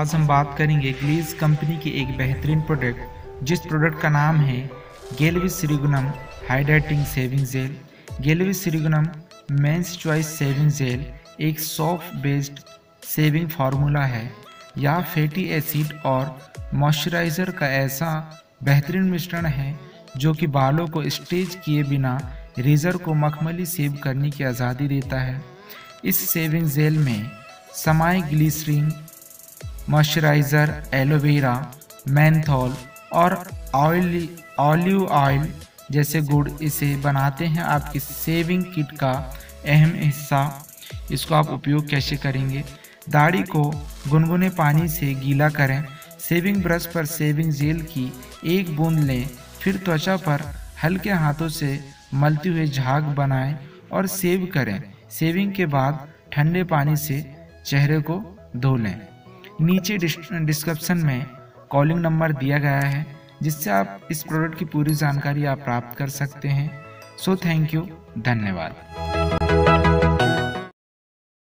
आज हम बात करेंगे ग्लीज कंपनी की एक बेहतरीन प्रोडक्ट, जिस प्रोडक्ट का नाम है गेलविस सीरीगुनम हाइड्रेटिंग सेविंग जेल। गेलविस सीरीगुनम मेंस चॉइस सेविंग जेल एक सॉफ्ट बेस्ड सेविंग फार्मूला है। यह फैटी एसिड और मॉइस्चराइज़र का ऐसा बेहतरीन मिश्रण है जो कि बालों को स्ट्रेच किए बिना रेजर को मखमली सेव करने की आज़ादी देता है। इस सेविंग जेल में समाई ग्लिसरीन, मॉइस्चराइज़र, एलोवेरा, मेंथोल और ऑलिव ऑयल जैसे गुण इसे बनाते हैं आपकी सेविंग किट का अहम हिस्सा। इसको आप उपयोग कैसे करेंगे? दाढ़ी को गुनगुने पानी से गीला करें, सेविंग ब्रश पर सेविंग जेल की एक बूंद लें, फिर त्वचा पर हल्के हाथों से मलते हुए झाग बनाएं और सेव करें। सेविंग के बाद ठंडे पानी से चेहरे को धो लें। नीचे डिस्क्रिप्शन में कॉलिंग नंबर दिया गया है जिससे आप इस प्रोडक्ट की पूरी जानकारी आप प्राप्त कर सकते हैं। सो थैंक यू, धन्यवाद।